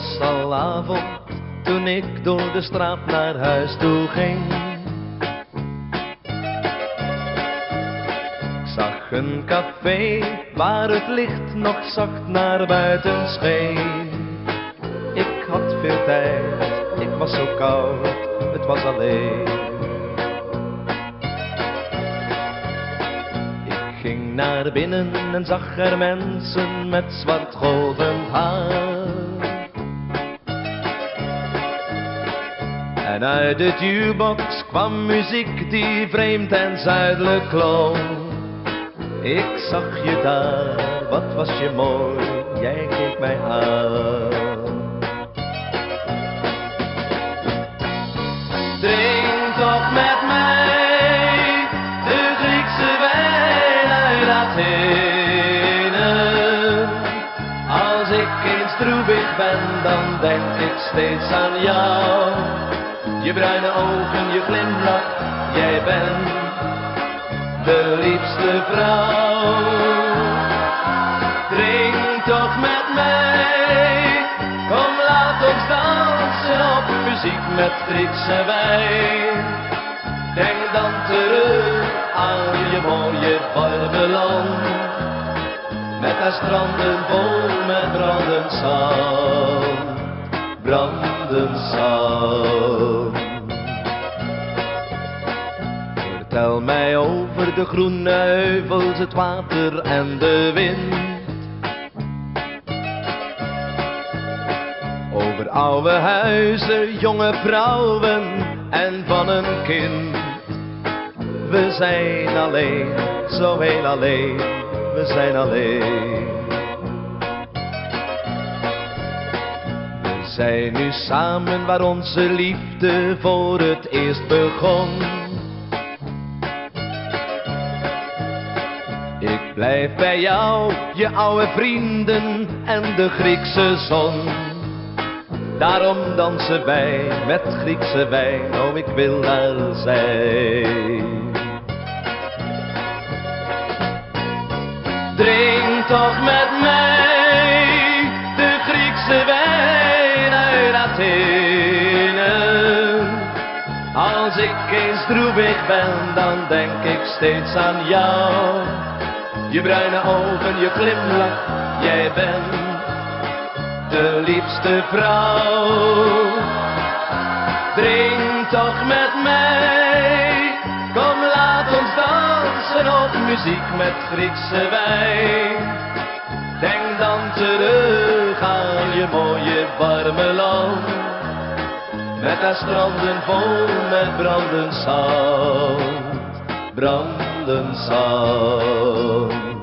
was al avond toen ik door de straat naar huis toe ging. Ik zag een café waar het licht nog zacht naar buiten scheen. Ik had veel tijd, ik was zo koud, het was alleen. Ik ging naar binnen en zag er mensen met zwart golvend haar. En uit de jukebox kwam muziek die vreemd en zuidelijk klonk. Ik zag je daar, wat was je mooi, jij keek mij aan. Drink toch met mij de Griekse wijn uit Athene. Als ik eens droevig ben, dan denk ik steeds aan jou. Je bruine ogen, je glimlach, jij bent de liefste vrouw. Drink toch met mij, kom laat ons dansen op muziek met Griekse wijn. Denk dan terug aan je mooie Babylon, met haar stranden vol met brandend zand, brandend zand. Vertel mij over de groene heuvels, het water en de wind. Over oude huizen, jonge vrouwen en van een kind. We zijn alleen, zo heel alleen, we zijn alleen. We zijn nu samen waar onze liefde voor het eerst begon. Ik blijf bij jou, je oude vrienden en de Griekse zon. Daarom dansen wij met Griekse wijn, oh ik wil daar zijn. Drink toch met mij de Griekse wijn uit Athene. Als ik eens droevig ben, dan denk ik steeds aan jou. Je bruine ogen, je glimlach, jij bent de liefste vrouw. Drink toch met mij, kom laat ons dansen op muziek met Griekse wijn. Denk dan terug aan je mooie warme land, met haar stranden vol met brandend zand, brandend zand.